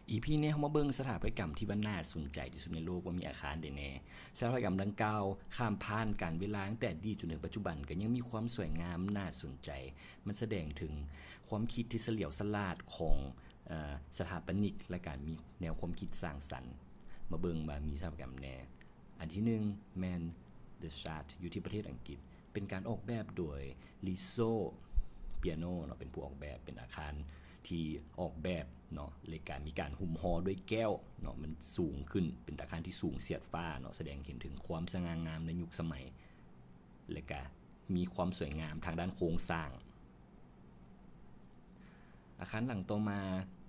EP นี้เรามาเบิ่งสถาปัตยกรรมที่ว่าน่าสนใจที่สุดในโลกว่ามีอาคารใดแน่สถาปัตยกรรมดังกล่าวข้ามผ่านการเวลาตั้งแต่อดีตจนถึงปัจจุบันก็ยังมีความสวยงามน่าสนใจมันแสดงถึงความคิดที่เฉลียวฉลาดของสถาปนิกและการมีแนวความคิดสร้างสรรค์มาเบิ่งว่ามีสถาปัตยกรรมแน่อันที่1แมน The Shard อยู่ที่ประเทศอังกฤษเป็นการออกแบบโดย Lizzo Piano เนาะเป็นผู้ออกแบบเป็นอาคารที่ออกแบบเนาะเลยการมีการหุ้มห่อด้วยแก้วเนาะมันสูงขึ้นเป็นอาคารที่สูงเสียดฟ้าเนาะแสดงเห็นถึงความสง่างามในยุคสมัยและก็มีความสวยงามทางด้านโครงสร้างอาคารหลังต่อมา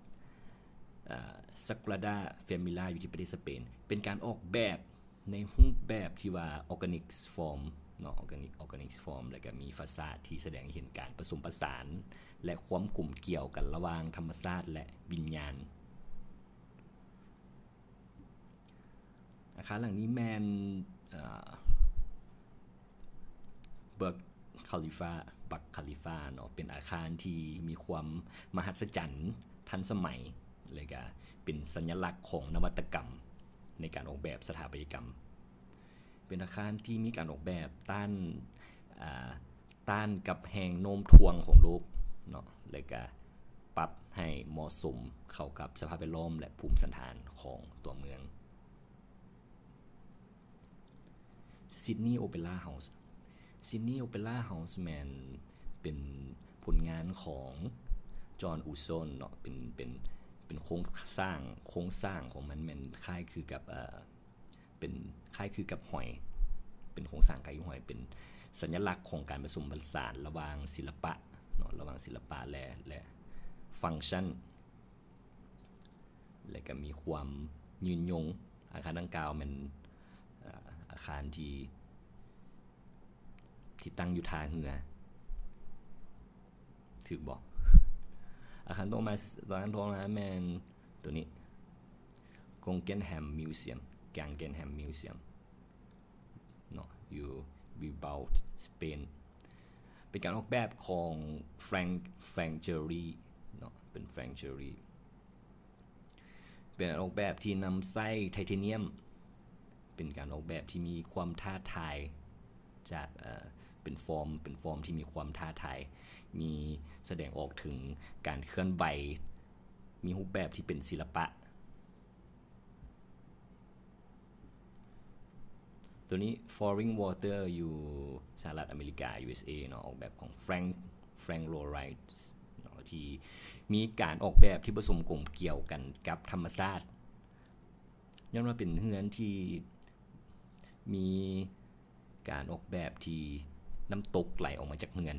Sagrada Familia อยู่ที่ประเทศสเปนเป็นการออกแบบในรูปแบบที่ว่า Organic Form เนาะ Organic Form แล้วก็มีฟาซาดที่แสดงเห็นการผสมผสานและความกลุ่มเกี่ยวกันระหว่างธรรมชาติและวิญญาณอาคารหลังนี้แมนเบิร์กคาลิฟาบักคาลิฟาเนาะเป็นอาคารที่มีความมหัศจรรย์ทันสมัยเลยก็เป็นสัญลักษณ์ของนวัตกรรมในการออกแบบสถาปัตยกรรมเป็นอาคารที่มีการออกแบบต้านกับแรงโน้มถ่วงของโลกเนาะเลยก็ปรับให้เหมาะสมเข้ากับสภาพแวดล้อมและภูมิสันฐานของตัวเมืองซิดนีย์โอเปร่าเฮาส์ซิดนีย์โอเปร่าเฮาส์แมนเป็นผลงานของจอห์นอูซอนเนาะเป็นโครงสร้างของมันคล้ายคือกับเป็นคล้ายคือกับหอยเป็นโครงสร้างคล้ายกับหอยเป็นสัญลักษณ์ของการผสมผสานระหว่างศิลปะเนาะระหว่างศิลปะและฟังก์ชันและก็มีความยืนยงอาคารดังกล่าวมันอาคารที่ตั้งอยู่ท่าเรือถูกบอกอาคารต่อมาแมนตัวนี้กงเกนแฮมมิวเซียมเนาะอยู่บิลบาสเปนเป็นการออกแบบของแฟรงค์เจอรี่เนาะเป็นแฟรงค์เจอรี่เป็นการออกแบบที่นำไส้ไทเทเนียมเป็นการออกแบบที่มีความท้าทายจากเป็นฟอร์มที่มีความท้าทายมีแสดงออกถึงการเคลื่อนไหวมีรูปแบบที่เป็นศิลปะตัวนี้ Falling Water อยู่สหรัฐอเมริกา USA เนาะออกแบบของ Frank Lloyd เนาะที่มีการออกแบบที่ผสมกลมเกี่ยวกันกับธรรมชาติย้อนว่าเป็นเรือนที่มีการออกแบบที่น้ำตกไหลออกมาจากเรือน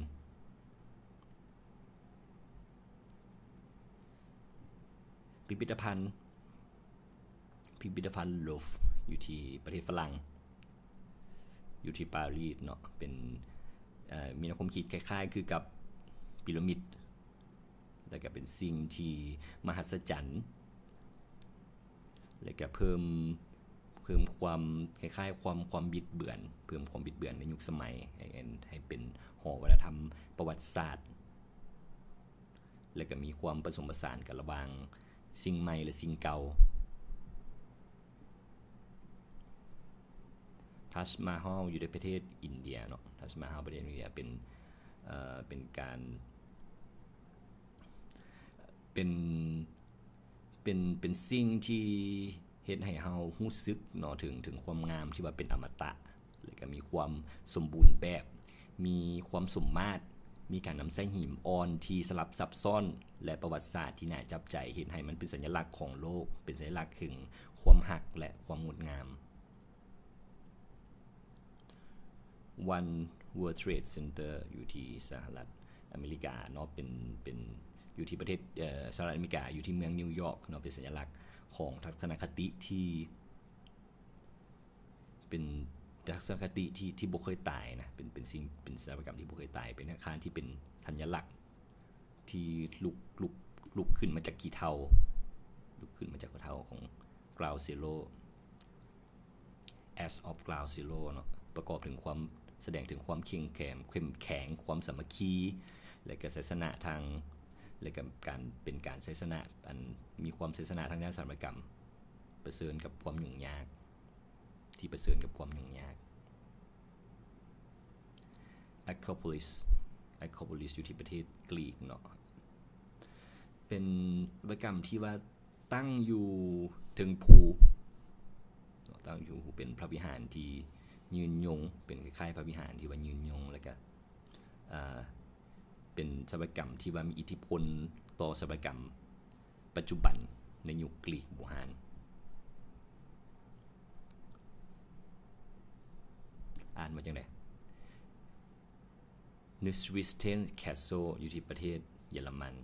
พิพิธภัณฑ์ลูฟร์อยู่ที่ประเทศฝรั่งอยู่ที่ปารีสเนาะเป็นมีแนวความคิดคล้ายๆคือกับพีระมิดแล้วก็เป็นสิ่งที่มหัศจรรย์แล้วก็เพิ่มความคล้ายๆความบิดเบือนเพิ่มความบิดเบือนในยุคสมัยให้เป็นหอวัฒนธรรมประวัติศาสตร์แล้วก็มีความผสมผสานกันระหว่างสิ่งใหม่และสิ่งเก่าทัชมาฮอลอยู่ในประเทศอินเดียเนาะทัชมาฮอลประเทศอินเดียเป็นการเป็นสิ่งที่เฮ็ดให้เฮารู้สึกเนาะถึงความงามที่ว่าเป็นอมตะแล้วก็มีความสมบูรณ์แบบมีความสมมาตรมีการนำไส้หินอ่อนที่สลับซับซ้อนและประวัติศาสตร์ที่น่าจับใจเห็นให้มันเป็นสัญลักษณ์ของโลกเป็นสัญลักษณ์ถึงความหักและความงดงาม One World Trade Center อยู่ที่สหรัฐอเมริกาเนาะเป็นอยู่ที่ประเทศสหรัฐอเมริกาอยู่ที่เมืองนิวยอร์กเนาะเป็นสัญลักษณ์ของทัศนคติที่เป็นทัศนคติที่บ่เคยตายนะเป็นสิ่งเป็นสถาปัตยกรรมที่บ่เคยตายเป็นอาคารที่เป็นสัญลักษณ์ที่ลุกขึ้นมาจากขี้เถ้าของ Ground Zero As of Ground Zero เนาะประกอบถึงความแสดงถึงความเข้มแข็งความสามัคคีและก็ศาสนาทและกับการเป็นการใช้ชนะอันมีความใช้ชนะทางด้านสถาปัตยกรรมเผชิญกับความยุ่งยากที่เผชิญกับความยุ่งยาก Acropolis อยู่ที่ประเทศกรีกเนาะเป็นสถาปัตยกรรมที่ว่าตั้งอยู่ถึงภูตั้งอยู่เป็นพระวิหารที่ยืนยงเป็นคล้ายๆพระวิหารที่ว่ายืนยงแล้วก็เป็นสถาปัตยกรรมที่ว่ามีอิทธิพลต่อสถาปัตยกรรมปัจจุบันในยุคกรีกโบราณอ่านมาจังได๋ Neuschwanstein Castle อยู่ที่ประเทศเยอรมัน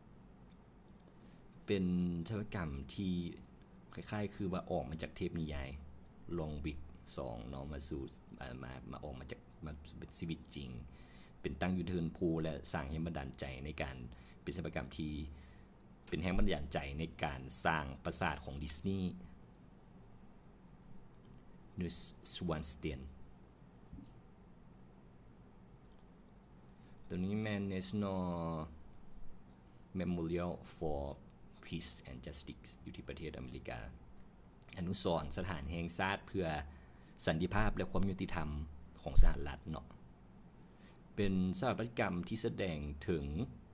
เป็นสถาปัตยกรรมที่คล้ายๆคือว่าออกมาจากเทพนิยายลองวิก2เนาะมาสู่มาออกมาจากมาเป็นชีวิตจริงเป็นตั้งอยู่เทินภูและสร้างแรงบันดาลใจในการเป็นสถาปัตยกรรมที่เป็นแรงบันดาลใจในการสร้างปราสาทของดิสนีย์ Neuschwanstein ตัวนี้แม่น National Memorial for Peace and Justice อยู่ที่ประเทศอเมริกาอนุสรณ์สถานแห่งชาติเพื่อสันติภาพและความยุติธรรมของสหรัฐเนาะเป็นสถาปัตยกรรมที่แสดงถึง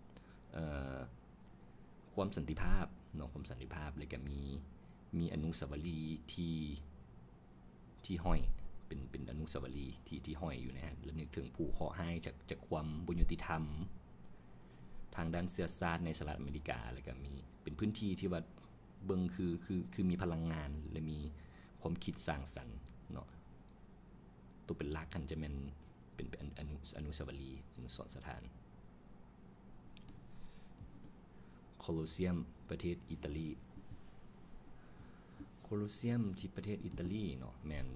ความสันติภาพเนาะความสันติภาพและก็มีอนุสาวรีย์ที่ห้อยเป็นอนุสาวรีย์ที่ห้อยอยู่นะฮะและนึกถึงผู้เคราะห์ร้ายจากความบ่ยุติธรรมทางด้านเชื้อชาติในสหรัฐอเมริกาแล้วก็มีเป็นพื้นที่ที่ว่าเบิ่งคือมีพลังงานและมีความคิดสร้างสรรค์เนาะตัวเป็นหลักกันจะเป็นอนุสาวรีย์อนุสรณ์สถานโคลอสเซียมประเทศอิตาลีโคลอสเซียมที่ประเทศอิตาลีเนาะแม่น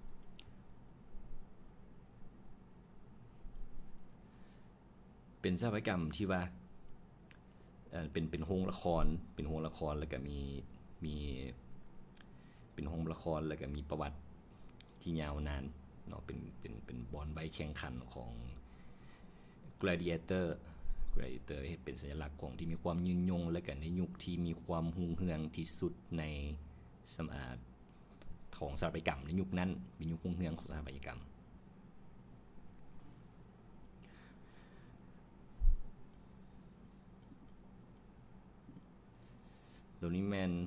เป็นสถาปัตยกรรมที่ว่าเป็นโรงละครแล้วก็มีเป็นโรงละครแล้วก็มีประวัติที่ยาวนานเนาะเป็นบอนใบแข่งขันของ Gladiator เฮ็ดเป็นสัญลักษณ์ของที่มีความยืนยงและก็ในยุคที่มีความรุ่งเรืองที่สุดในของสถาปัตยกรรมในยุคนั้นเป็นยุครุ่งเรืองของสถาปัตยกรรมตัวนี้แม่น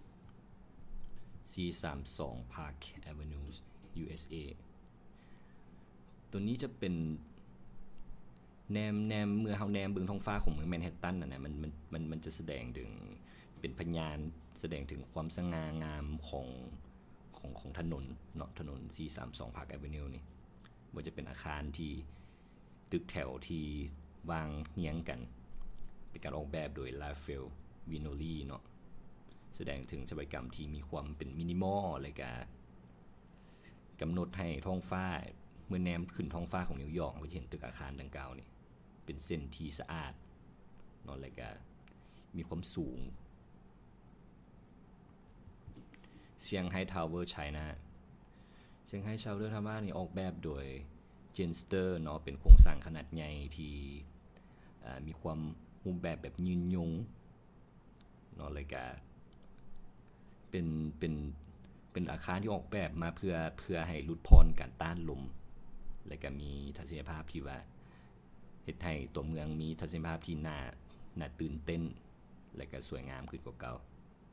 C32 Park Avenue USA ตัวนี้จะเป็นแนมเมื่อเฮาแนมเบิ่งท้องฟ้าของเมืองแมนฮัตตันน่ะมันจะแสดงถึงเป็นพยานแสดงถึงความสง่างามของถนนเนาะถนน C32 Park Avenue นี่บ่จะเป็นอาคารที่ตึกแถวที่วางเรียงกันเป็นการออกแบบโดย Raphael Viñoly เนาะแสดงถึงสถาปัตยกรรมที่มีความเป็นมินิมอลและก็กำหนดให้ท้องฟ้าเมื่อแนมขึ้นท้องฟ้าของนิวยอร์กก็จะเห็นตึกอาคารดังกล่าวนี่เป็นเส้นที่สะอาดเนาะและก็มีความสูงเซี่ยงไฮ้ทาวเวอร์ไชน่าเซี่ยงไฮ้ทาวเวอร์นี่ออกแบบโดยเจนสเตอร์เนาะเป็นโครงสร้างขนาดใหญ่ที่มีความรูปแบบยืนยงเนาะและก็เป็นอาคารที่ออกแบบมาเพื่อให้ลดพรการต้านลมและก็มีทัศนียภาพที่ว่าเฮ็ดให้ตัวเมืองมีทัศนียภาพที่น่าตื่นเต้นและก็สวยงามขึ้นกว่าเก่า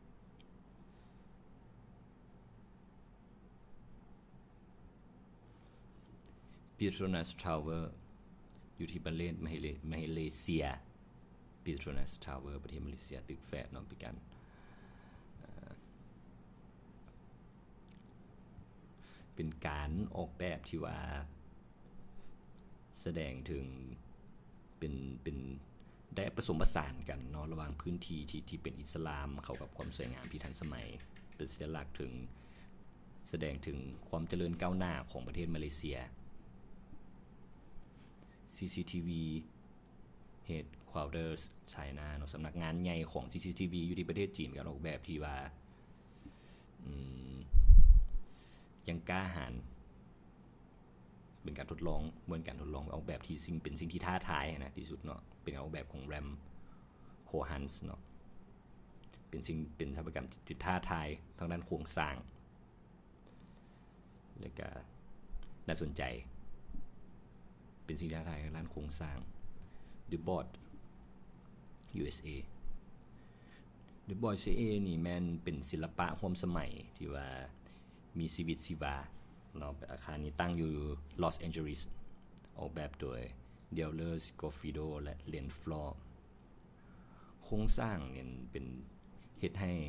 Petronas Tower อยู่ที่ประเทศมาเลเซีย Petronas Tower ประเทศมาเลเซียตึกแฝดเนาะเป็นกันเป็นการออกแบบที่ว่าแสดงถึงเป็นได้ผสมผสานกันเนาะระหว่างพื้นที่ที่เป็นอิสลามเข้ากับความสวยงามที่ทันสมัยเป็นสัญลักษณ์ถึงแสดงถึงความเจริญก้าวหน้าของประเทศมาเลเซีย CCTV Headquarters China เนาะสำนักงานใหญ่ของ CCTV อยู่ที่ประเทศจีนการออกแบบที่ว่ายังกล้าหาญเป็นการทดลองเหมือนการทดลองออกแบบที่เป็นสิ่งที่ท้าทายนะที่สุดเนาะเป็นการออกแบบของแรมโคฮันส์เนาะเป็นสถาปัตยกรรมที่ท้าทายทางด้านโครงสร้างและก็น่าสนใจเป็นสิ่งท้าทายทางด้านโครงสร้าง The Board USA The Board USA นี่แม่นเป็นศิลปะร่วมสมัยที่ว่ามีชีวิตชีวาเนาะอาคารนี้ตั้งอยู่ลอสแอนเจลิสออกแบบโดยเดลเลอร์สกอฟิโดและเลนฟลอร์โครงสร้างเนี่ยเป็นเฮ็ดให้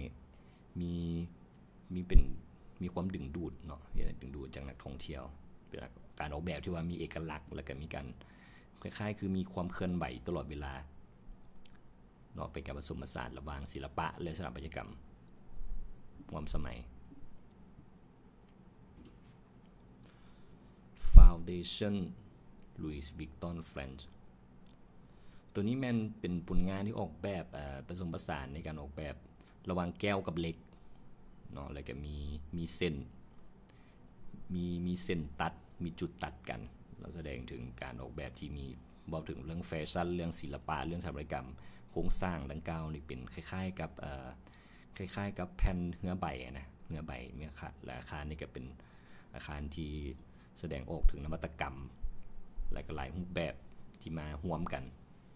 มีความดึงดูดเนาะดึงดูดจากนักท่องเที่ยวเป็นการออกแบบที่ว่ามีเอกลักษณ์แล้วก็มีการคล้ายๆคือมีความเคลื่อนไหวตลอดเวลาเนาะเป็นการผสมผสานระหว่างศิลปะและสถาปัตยกรรมร่วมสมัย Foundation Louis Vuitton France ตัวนี้แม่นเป็นผลงานที่ออกแบบผสมผสานในการออกแบบระหว่างแก้วกับเหล็กเนาะแล้วก็มีเส้นมีเส้นตัดมีจุดตัดกันเราแสดงถึงการออกแบบที่มีบอกถึงเรื่องแฟชั่นเรื่องศิลปะเรื่องสถาปัตยกรรมโครงสร้างดังกล่าวนี่เป็นคล้ายๆกับแผ่นเหือใบนะเหือใบมีและอาคารนี่ก็เป็นอาคารที่แสดงออกถึงนวัตกรรมและก็หลายรูปแบบที่มาร่วมกัน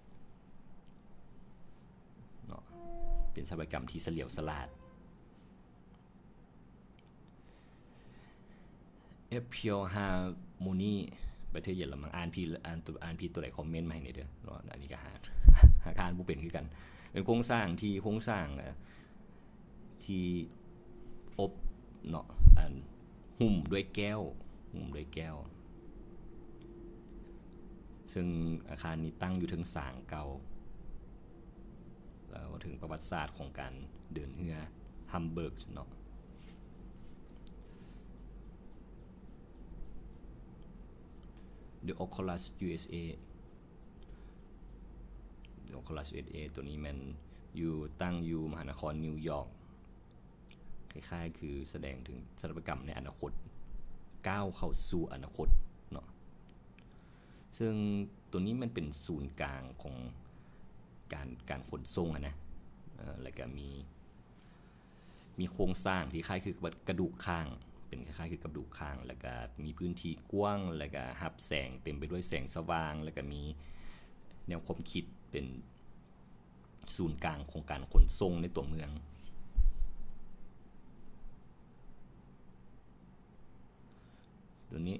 เนาะเป็นสถาปัตยกรรมที่เฉลียวฉลาดเอพิโอฮาโมนีประเทศเยอรมันอ่านพี่ตัวไหนคอมเมนต์มาให้หน่อยเด้อเนาะอันนี้ก็หาการผู้เป็นคือกันเป็นโครงสร้างที่อบเนาะหุ้มด้วยแก้วซึ่งอาคารนี้ตั้งอยู่ถึงสางเก่าแล้วถึงประวัติศาสตร์ของการเดินเรือฮัมเบิร์กเนาะThe Oculus USA ตัวนี้มันตั้งอยู่มหานครนิวยอร์กคล้ายๆคือแสดงถึงสถาปัตยกรรมในอนาคตก้าวเข้าสู่อนาคตเนาะซึ่งตัวนี้มันเป็นศูนย์กลางของการขนส่งนะแล้วก็มีโครงสร้างที่คล้ายคือกระดูกข้างเป็นคล้ายๆคือกระดูกข้างแล้วก็มีพื้นที่กว้างแล้วก็รับแสงเต็มไปด้วยแสงสว่างแล้วก็มีแนวความคิดเป็นศูนย์กลางของการขนส่งในตัวเมืองตัวนี้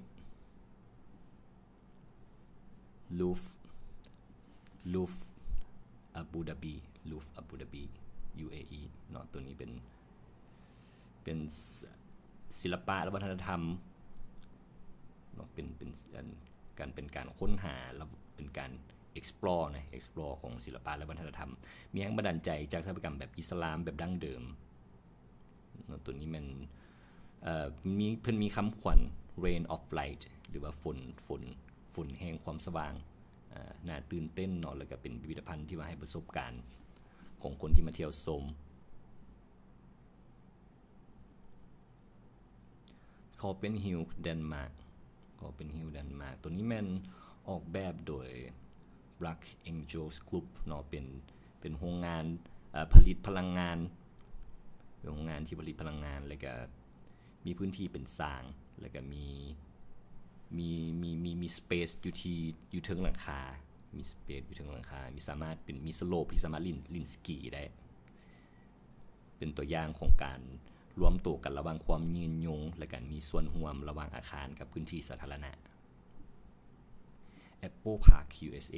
ลูฟอาบูดาบี UAE เนาะตัวนี้เป็นศิลปะและวัฒนธรรมเนาะเป็นการค้นหาแล้วเป็นการ explore ของศิลปะและวัฒนธรรมมีแรงบันดาลใจจากสถาปัตยกรรมแบบอิสลามแบบดั้งเดิมเนาะตัวนี้มันมีคำขวัญ rain of light หรือว่าฝนแห่งความสว่างน่าตื่นเต้นเนาะแล้วก็เป็นพิพิธภัณฑ์ที่มาให้ประสบการณ์ของคนที่มาเที่ยวชมคอเปนฮิลล์เดนมาร์กตัวนี้มันออกแบบโดย Black Angels Group เนาะเป็นโรงงานผลิตพลังงานเป็นโรงงานที่ผลิตพลังงานแล้วก็มีพื้นที่เป็นสร้างแล้วก็มีสเปซอยู่เทิงหลังคามีสามารถเป็นมีสโลปที่สามารถลินสกีได้เป็นตัวอย่างของการรวมตัวกันระหว่างความยืนยงและการมีส่วนร่วมระหว่างอาคารกับพื้นที่สาธารณะ Apple Park USA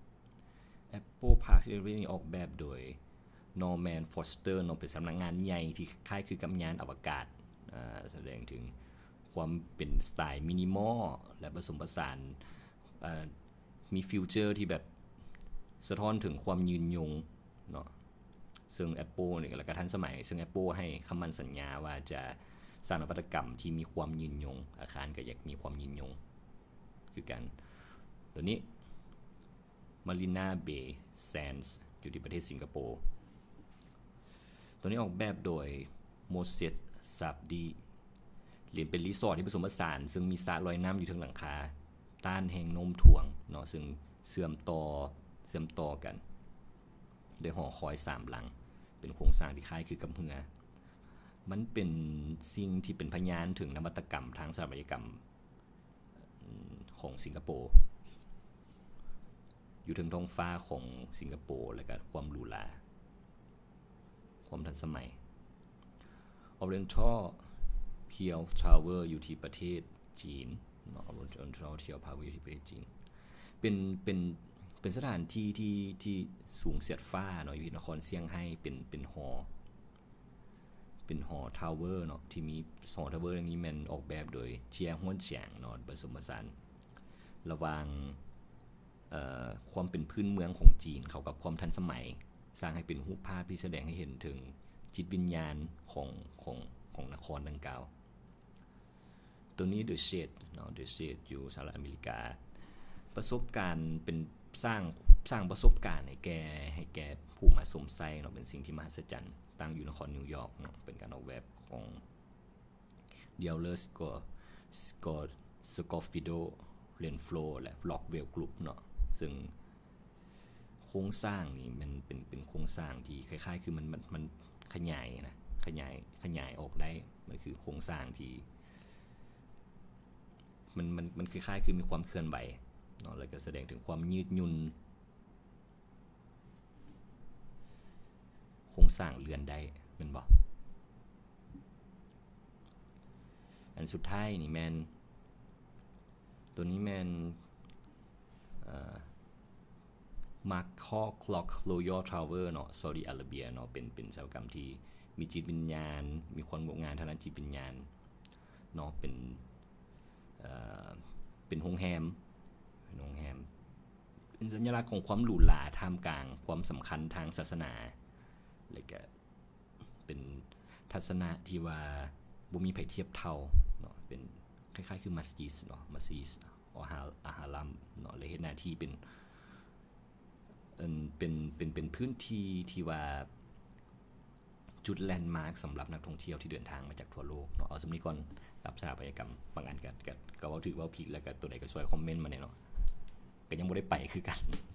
นี่ออกแบบโดย Norman Foster เป็นสำนักงานใหญ่ที่คล้ายคือกับยานอวกาศแสดงถึงความเป็นสไตล์มินิมอลและผสมผสานมีฟิวเจอร์ที่แบบสะท้อนถึงความยืนยงเนาะซึ่ง Apple เนี่ยก็ทันสมัยซึ่ง Apple ให้คำมั่นสัญญาว่าจะสร้างนวัตกรรมที่มีความยืนยงอาคารก็อยากมีความยืนยงคือกันตัวนี้ Marina Bay Sands อยู่ที่ประเทศสิงคโปร์ตัวนี้ออกแบบโดย Moses Sabdi เรียนเป็นรีสอร์ทที่ผสมผสานซึ่งมีสระลอยน้ำอยู่ทั้งหลังคาต้านแห่งโน้มถ่วงเนาะซึ่งเชื่อมต่อกันด้วยหอคอย3หลังเป็นโครงสร้างที่คล้ายคือกับเรือมันเป็นสิ่งที่เป็นพยานถึงนวัตกรรมทางสถาปัตยกรรมของสิงคโปร์อยู่ถึงท้องฟ้าของสิงคโปร์และก็ความหรูหราความทันสมัย Oriental Pearl Tower อยู่ที่ประเทศจีน Oriental Pearl Tower อยู่ที่ประเทศจีนเป็นสถานที่ที่สูงเสียดฟ้าเนาะอยู่ที่นครเซี่ยงไฮ้เป็นหอทาวเวอร์เนาะที่มีหอทาวเวอร์นี้มันออกแบบโดยเจียฮวนเฉียงเนาะผสมผสานระหว่างความเป็นพื้นเมืองของจีนเข้ากับความทันสมัยสร้างให้เป็นรูปภาพที่แสดงให้เห็นถึงจิตวิญญาณของนครดังกล่าวตัวนี้ The Shade เนาะ The Shade อยู่สหรัฐอเมริกาประสบการณ์เป็นสร้างประสบการณ์ให้แก่ผู้มาสมไซเนาะเป็นสิ่งที่มหัศจรรย์ตั้งอยู่นครนิวยอร์กเนาะเป็นการออกแบบของเดียลเลอร์สกอฟฟิโดเลนฟลและ Rockwell Group เนาะซึ่งโครงสร้างนี่มันเป็นโครงสร้างที่คล้ายๆคือมันขยายออกได้มันคือโครงสร้างที่มันคล้ายๆคือมีความเคลื่อนไหวเนาะแล้วก็แสดงถึงความยืดหยุ่นโครงสร้างเรือนได้เป็นบ่อันสุดท้ายนี่แมนตัวนี้แมนมาร์คคอคล็อกรอยัลทาวเวอร์เนาะซาอุดิอาระเบียเนาะเป็นสถาปัตยกรรมที่มีจิตวิญญาณมีความงดงามทางด้านจิตวิญญาณเนาะเป็นโรงแรมเป็นสัญลักษณ์ของความหรูหราท่ามกลางความสำคัญทางศาสนาแล้วก็เป็นทัศนะที่ว่าบ่มีไผเทียบเท่าเนาะเป็นคล้ายๆคือมัสยิดเนาะมัสยิดอาฮารัมเนาะเลยเฮ็ดหน้าที่เป็นพื้นที่ที่ว่าจุดแลนด์มาร์คสำหรับนักท่องเที่ยวที่เดินทางมาจากทั่วโลกเนาะเอาสำนี้ก่อนรับสถาปัตยกรรมบางอันก็เว้าถือว่าผิดแล้วก็ตัวใดก็ช่วยคอมเมนต์มาหน่อยเนาะก็ยังบ่ได้ไปคือกัน